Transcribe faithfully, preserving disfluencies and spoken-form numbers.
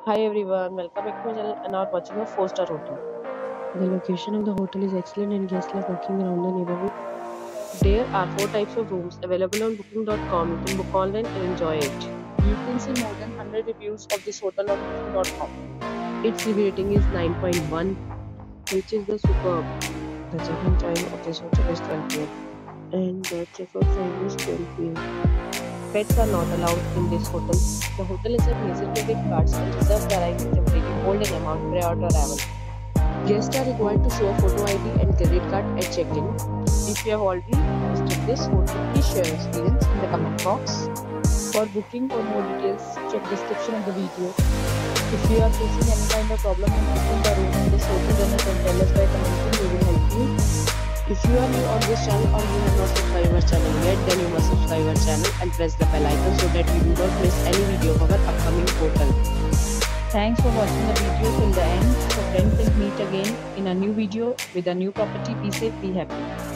Hi everyone, welcome back to my channel and now watching a four star hotel. The location of the hotel is excellent and guests love walking around the neighborhood. There are four types of rooms available on booking dot com. You can book online and enjoy it. You can see more than one hundred reviews of this hotel on booking dot com. Its review rating is nine point one, which is the superb. The check-in time of this hotel is twelve p m and the check-out time is twelve p m Pets are not allowed in this hotel. The hotel is a major credit cards and reserves the right to temporarily hold an amount prior to arrival. Guests are required to show a photo I D and credit card at check-in. If you have already visited this hotel, please share your experience in the comment box. For booking or more details, check description of the video. If you are facing any kind of problem in booking the room in this hotel, then you can tell us by commenting. We will help you. If you are new on this channel or you have not subscribed our channel yet, then you must subscribe our channel and press the bell icon so that you do not miss any video of our upcoming hotel. Thanks for watching the video till the end. So friends, will meet again in a new video with a new property. Be safe, be happy.